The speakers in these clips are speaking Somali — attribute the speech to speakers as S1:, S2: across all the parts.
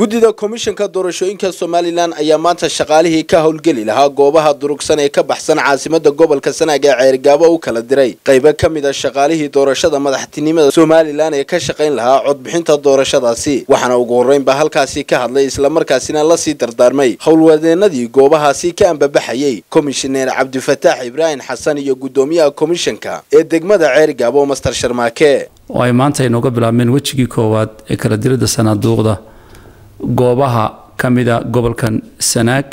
S1: guddida komishanka doorashooyinka Somaliland ayaa maanta shaqaalihii ka howlgeli lahaa goobaha durugsan ee ka baxsan caasimadda gobolka Sanaag ee Ceergaabo u kala diray qayb ka mid ah shaqaalihii doorashada madaxtinimada Somaliland ee ka shaqeyn lahaa codbixinta doorashadaasi waxaana ugu horeynba halkaasi ka hadlay isla markaasina la sii dardaarmay howlwadeenadii goobahaasi ka ambabaxayay komishaneer Cabdifataax Ibrahim Xasan iyo gudoomiyaha komishanka ee degmada Ceergaabo Master Sharmaake
S2: oo ay maanta inooga bilaabeen wajigii koowaad ee kala dirida sanaaduuqda goobaha kamida gobolkan Sanaag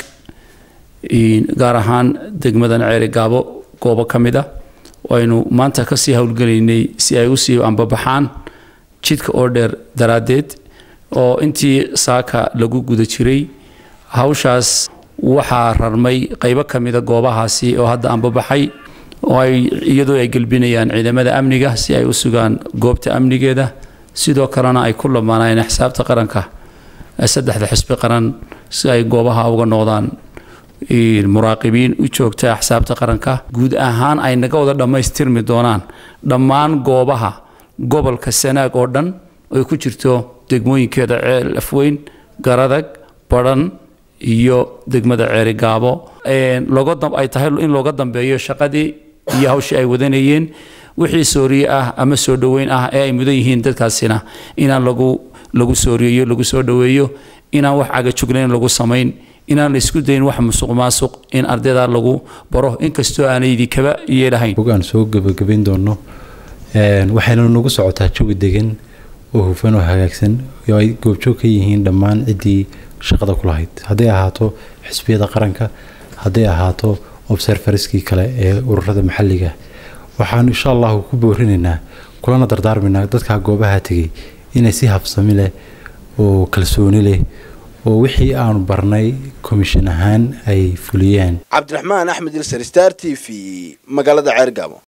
S2: gaar ahaan degmadan Ceergaabo goobo kamida waynu maanta ka sii hawlgalaynay si ay u sii ambabaxaan jidka oo dheer daraadeed oo intii saaka lagu guda jiray hawshaas waxa rarmay qaybo kamida goobahaasi oo hadda ambabaxay oo ay iyadoo ay galbinayaan ciidamada amniga si ay u sugaan goobta amnigeeda sidoo kalena ay ku lamaanayeen xisaabta qaranka saddexda xisbi qaran si ay goobaha uga noqdaan muraaqibiin u joogta xisaabta qaranka guud ahaan ay naga wada dhameystirmi doonaan dhammaan goobaha gobolka Sanaag oo dhan oo ku jirto degmooyinkeeda Ceel Afweyn Garadag Baran iyo degmada Ceergaabo ay tahay in looga dambeeyo shaqadii iyo hawshii ay wadanayeen wixii Soomaali ah ama soo dhaweyn ah ee ay mudan yihiin dadkaasina inaan lagu sooriyo lagu soo dhaweeyo inaan wax aga jugnayn lagu sameyn inaan la isku dayn wax musuqmaasuq in ardayda lagu baro inkastoo aanay kaba yeelahayn
S3: ogaan soo gabagabeyn doono waxayna nagu socotaa jawi degan oo hufan oo hagaagsan oo ay goobjoog ka yihiin dhammaan cidii shaqada ku lahayd haday ahaato xisbiyada qaranka haday ahaato observerskii kale ee ururada maxalliga waxaan insha Allah ku boorinaynaa kulana dardaarminaa dadka goobaha tagay inay si habsami leh oo kalsooni leh oo wixii aan barnay komishan ahaan ay fuliyeen
S1: Cabdiraxmaan Axmed Star TV magaalada Ceergaabo.